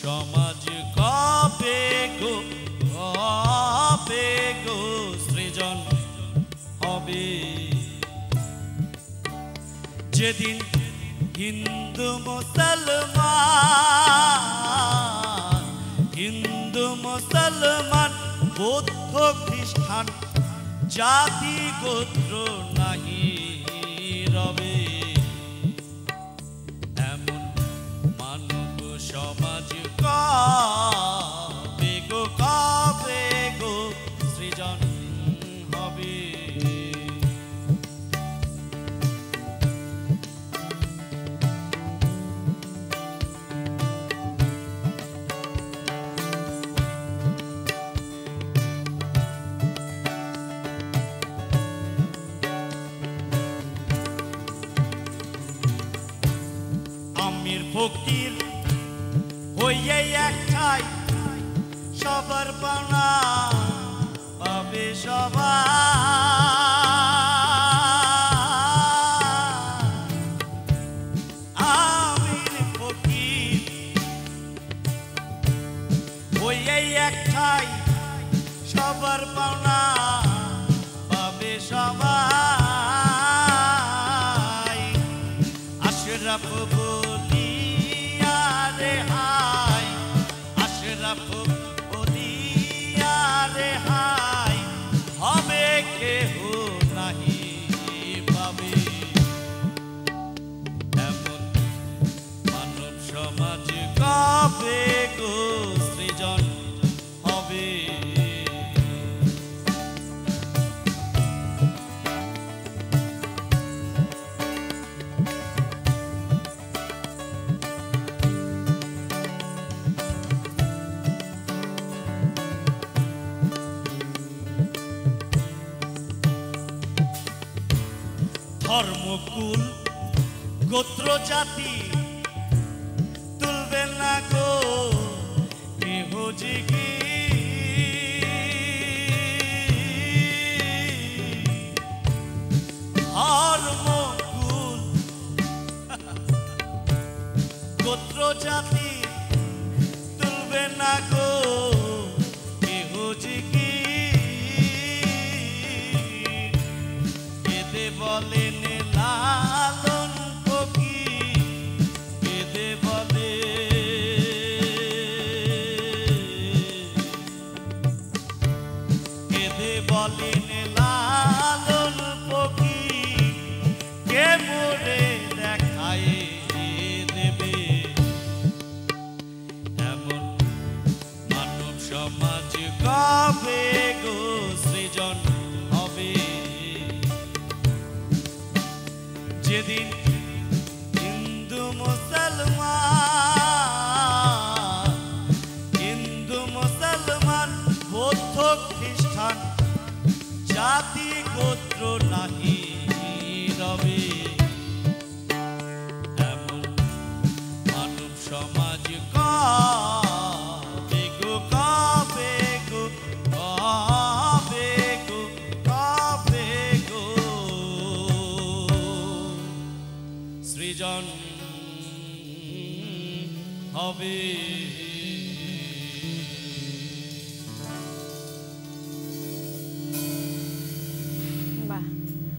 সমাজ কবে গো সৃজন হবে, যেদিন হিন্দু মুসলমান বৌদ্ধ খ্রিস্টান জাতি গোত্র নাহি রবে, এমন মানব সমাজ কবে গো সৃজন হবে। আমির ফকির হইয়ে একটাই সবার পাওনা পাবে সবাই। আমির ফকির হইয়ে একটাই সবার পাওনা পাবে সবাই। আশরাফ বলিয়া রে হাই, আশরাফ বলিয়া রে হাই, হবে কেহ নাহি পাবে, এমন মানব সমাজ কবে গো সৃজন হবে। ধর্মকুল গোত্র জাতি তুলবে না গো কেহ জিগি, ধর্মকুল গোত্র জাতি তুলবে না গো কেহ জিগি, কেদে বলেন লালন ফকির, কেদে বলে বলেন লালন ফকির, কে মোরে দেখায় দেবে, এমন মানব সমাজ কবে গো সৃজন হবে, যেদিন হিন্দু মুসলমান বৌদ্ধ খ্রিস্টান জাতি গোত্র নাহি